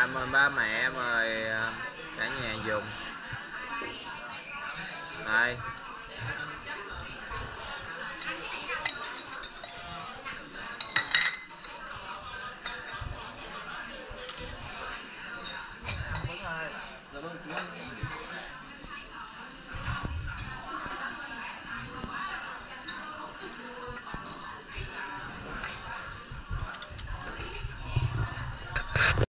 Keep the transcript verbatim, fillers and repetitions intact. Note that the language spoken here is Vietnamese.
quà mời ba mẹ, mời cả nhà dùng. Đây.